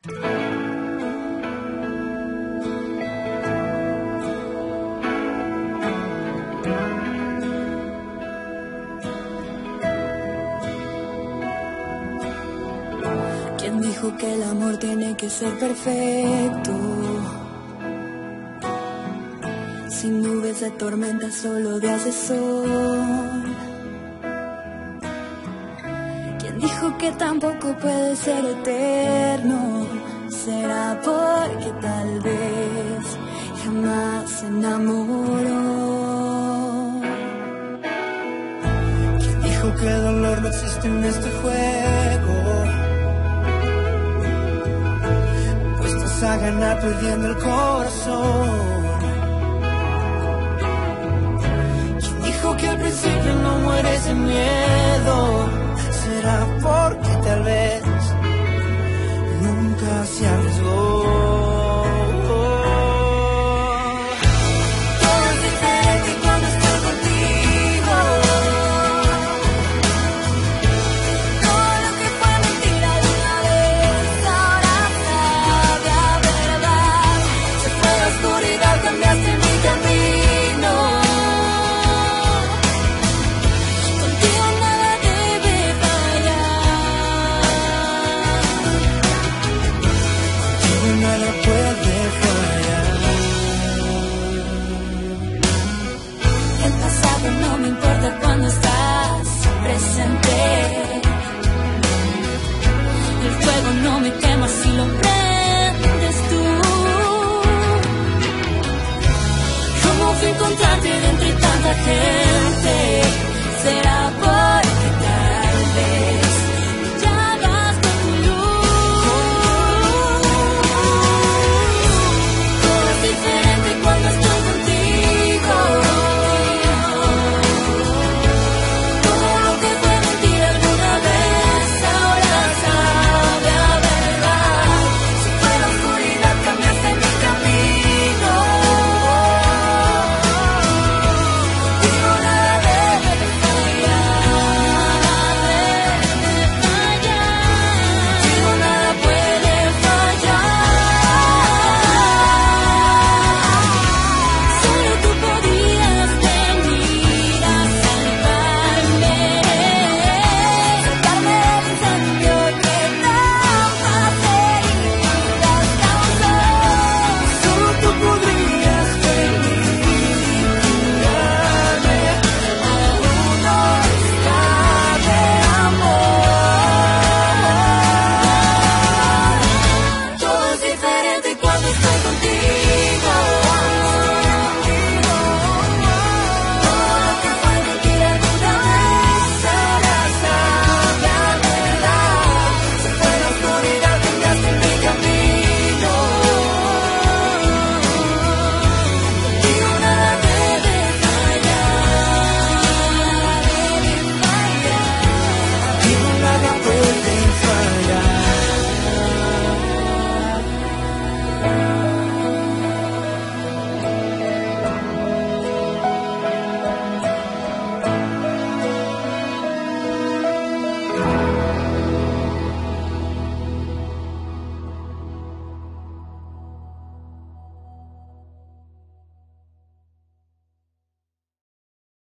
¿Quién dijo que el amor tiene que ser perfecto? Sin nubes de tormenta, solo de hace sol. ¿Quién dijo que tampoco puede ser eterno? Será porque tal vez jamás se enamoró. ¿Quién dijo que el dolor no existe en este juego? Puestos a ganar perdiendo el corazón. ¿Quién dijo que al principio no muere ese miedo? Será porque tal vez nunca se arriesgó. Todo es diferente cuando estoy contigo. Todo lo que fue mentira de una vez ahora sabe a verdad. Se fue la oscuridad, cambiaste mi camino. Contigo nada debe fallar. Contigo nada puede fallar. El pasado no me importa cuando estás presente. El fuego no me quema si lo prendes tú. ¿Cómo fue encontrarte de entre tanta gente? Será